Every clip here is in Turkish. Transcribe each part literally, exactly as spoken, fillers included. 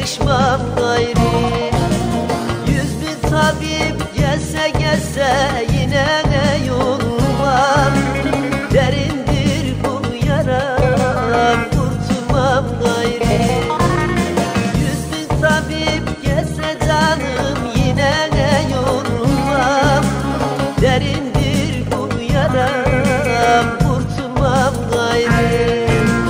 alışmam gayri. Yüz bin tabip gelse gelse yine ne yolum var. Derindir bu yaram, kurtulmam gayri. Yüz bin tabip gelse canım yine ne yolum var. Derindir bu yaram, kurtulmam gayri.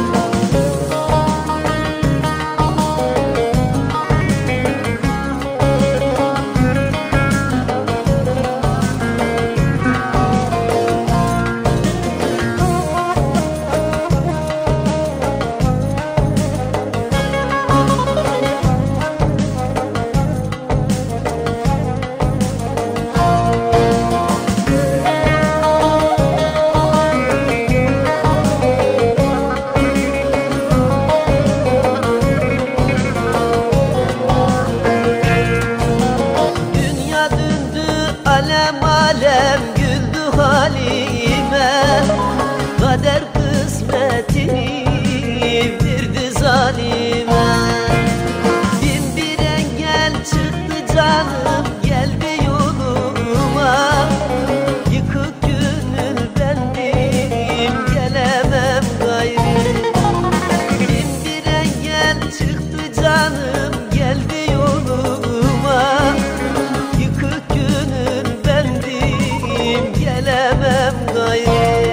Alem alem güldü halime, kader kısmetini verdi zalime. Bin bir engel çıktı canım geldi yoluma. Yıkık gönül bendim gelemem gayri. Bin bir engel çıktı canım geldi yoluma. Yıkık gönül gelemem gayri.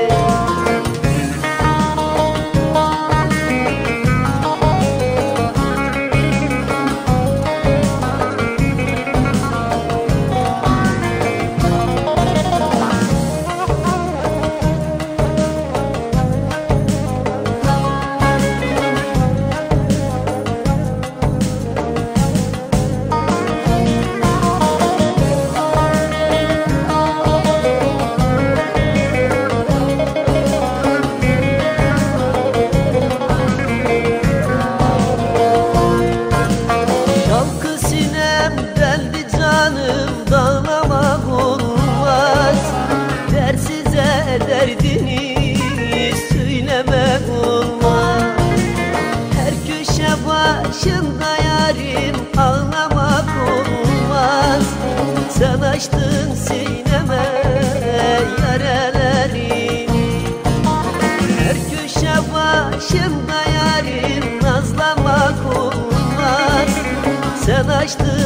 Dağlamak olmaz, dersize derdini söylemek olmaz. Her köşe başında yarim ağlamak olmaz. Sen açtın sineme yarelerini. Her köşe başında yarim nazlamak olmaz. Sen açtın